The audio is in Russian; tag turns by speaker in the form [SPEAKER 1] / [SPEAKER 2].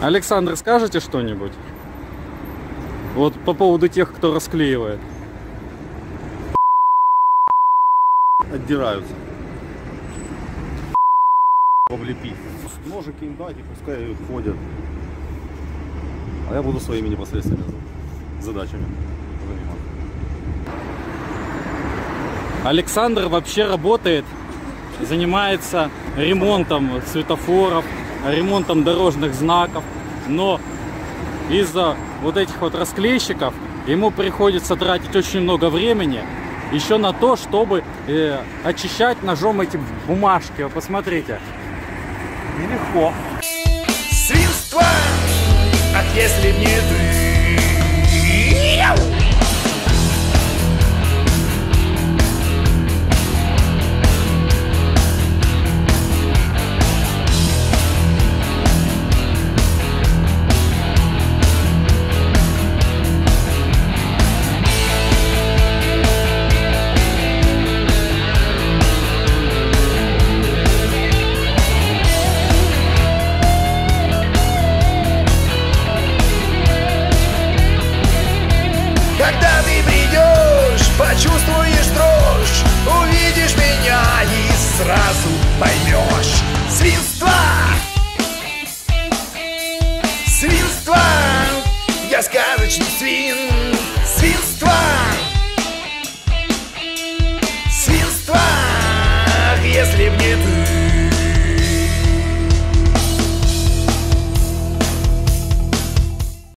[SPEAKER 1] Александр, скажете что-нибудь? Вот по поводу тех, кто расклеивает.
[SPEAKER 2] Отдираются. Облепить. Ножики им дать и пускай ходят. А я буду своими непосредственными задачами заниматься.
[SPEAKER 1] Александр вообще работает, занимается ремонтом светофоров, ремонтом дорожных знаков, но из-за вот этих вот расклейщиков ему приходится тратить очень много времени еще на то, чтобы очищать ножом эти бумажки. Вы посмотрите. Нелегко.
[SPEAKER 3] Свинство, ах, если б не ты.